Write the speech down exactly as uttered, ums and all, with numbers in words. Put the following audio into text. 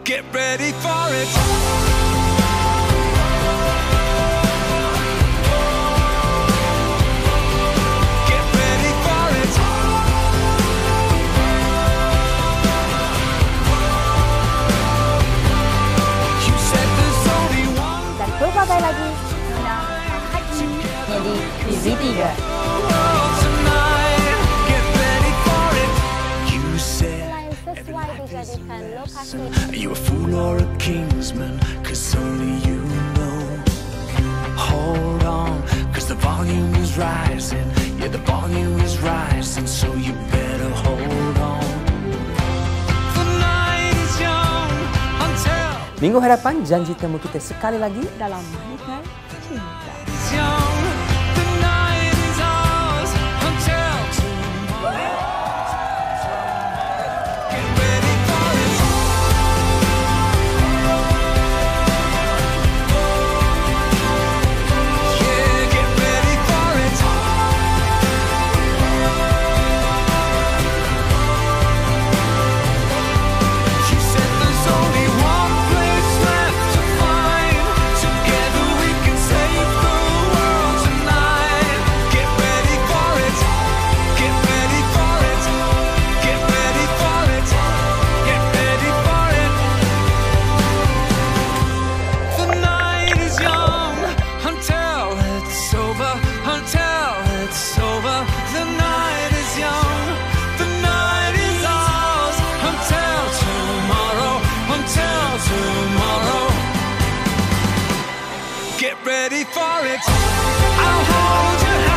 Get ready for it. Get ready for it. You said there's only one. Dan pelbagai lagi Nona Haji di T V tiga. Tonight, get ready for it. You said Selain sesuai dijadikan lokasi are you a fool or a kingsman? Cause only you know. Hold on, cause the volume is rising. Yeah, the volume is rising, so you better hold on. The night is young until Minggu hadapan janji temu kita sekali lagi dalam Mahikan Cinta. it's young. The night is ours until tomorrow. Get ready for it. Yeah, get ready for it. You said there's only one place left to find. Together we can save the world tonight. Get ready for it. Get ready for it. Get ready for it. Get ready for it. The night is young until it's over. Until it's over. The night is young. The night is ours. Until tomorrow. Until tomorrow. Get ready for it. I'll hold your hand.